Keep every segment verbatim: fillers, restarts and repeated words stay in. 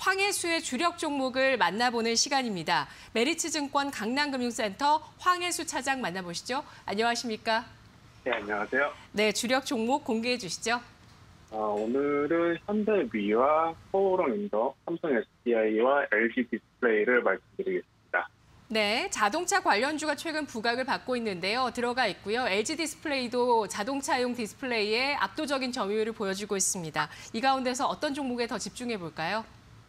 황해수의 주력 종목을 만나보는 시간입니다. 메리츠증권 강남금융센터 황해수 차장 만나보시죠. 안녕하십니까? 네, 안녕하세요. 네, 주력 종목 공개해 주시죠. 어, 오늘은 현대위와 포옹인더, 삼성 에스디아이와 엘지 디스플레이를 말씀드리겠습니다. 네, 자동차 관련주가 최근 부각을 받고 있는데요. 들어가 있고요. 엘지 디스플레이도 자동차용 디스플레이에 압도적인 점유율을 보여주고 있습니다. 이 가운데서 어떤 종목에 더 집중해 볼까요?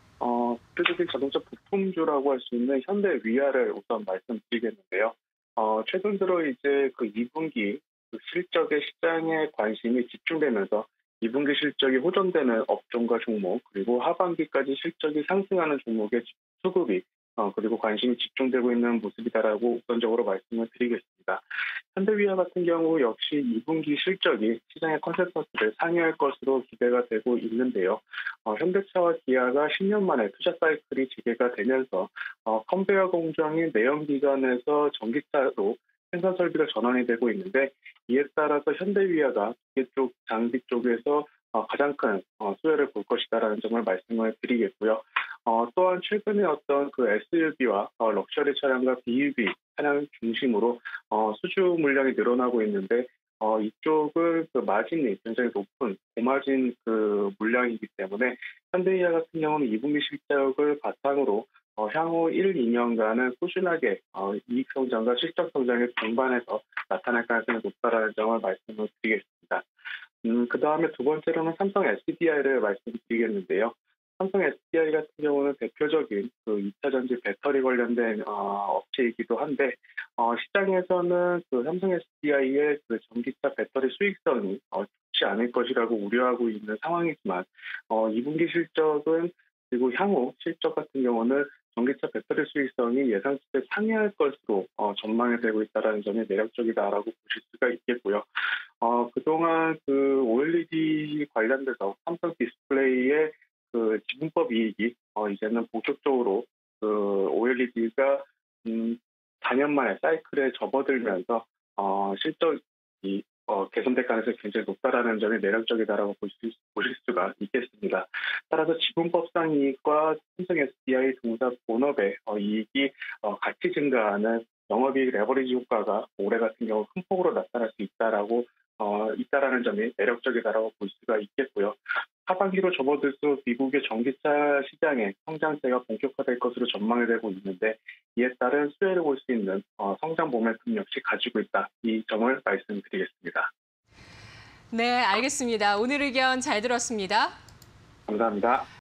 어, 대표적인 자동차 부품주라고 할 수 있는 현대위아를 우선 말씀드리겠는데요. 어, 최근 들어 이제 그 이 분기 그 실적의 시장에 관심이 집중되면서 이 분기 실적이 호전되는 업종과 종목, 그리고 하반기까지 실적이 상승하는 종목의 수급이 어, 그리고 관심이 집중되고 있는 모습이다라고 우선적으로 말씀을 드리겠습니다. 현대위아 같은 경우 역시 이 분기 실적이 시장의 컨센서스를 상회할 것으로 기대가 되고 있는데요. 어, 현대차와 기아가 십 년 만에 투자 사이클이 재개가 되면서 어, 컨베이어 공정인 내연기관에서 전기차로 생산 설비가 전환이 되고 있는데, 이에 따라서 현대위아가 기계 쪽, 장비 쪽에서 어, 가장 큰 어, 수혜를 볼 것이다라는 점을 말씀을 드리겠고요. 어, 또한 최근에 어떤 그 에스유브이와 어, 럭셔리 차량과 비유브이 차량 중심으로 어, 수주 물량이 늘어나고 있는데, 어, 이쪽은 그 마진이 굉장히 높은 고마진 그 물량이기 때문에 현대위아 같은 경우는 이 분기 실적을 바탕으로 어, 향후 일, 이 년간은 꾸준하게 어, 이익 성장과 실적 성장의 동반해서 나타날 가능성이 높다라는 점을 말씀을 드리겠습니다. 음, 그 다음에 두 번째로는 삼성 에스디아이를 말씀드리겠는데요. 삼성 에스디아이 같은 경우는 대표적인 그 이 차 전지 배터리 관련된 어, 업체이기도 한데, 어, 시장에서는 그 삼성 에스디아이의 그 전기차 배터리 수익성이 어, 좋지 않을 것이라고 우려하고 있는 상황이지만, 어, 이 분기 실적은 그리고 향후 실적 같은 경우는 전기차 배터리 수익성이 예상치를 상회할 것으로 어, 전망이 되고 있다는 점이 매력적이다라고 보실 수가 있겠고요. 어, 그동안 그 오엘이디 관련돼서 삼성 디스플레이의 그 지분법 이익이 어, 이제는 본격적으로 그 오엘이디가 음, 사 년 만에 사이클에 접어들면서 어, 실적이 어, 개선될 가능성이 굉장히 높다라는 점이 매력적이다라고 보실, 보실 수가 있겠습니다. 따라서 지분법상 이익과 삼성 에스디아이 동사 본업의 어, 이익이 어, 같이 증가하는 영업이익 레버리지 효과가 올해 같은 경우 큰 폭으로 나타날 수 있다라고 어, 있다라는 점이 매력적이다라고 볼 수가 있겠고요. 하반기로 접어들수록 미국의 전기차 시장의 성장세가 본격화될 것으로 전망이 되고 있는데, 이에 따른 수혜를 볼 수 있는 어, 성장 모멘텀 역시 가지고 있다. 이 점을 말씀드리겠습니다. 네, 알겠습니다. 오늘 의견 잘 들었습니다. 감사합니다.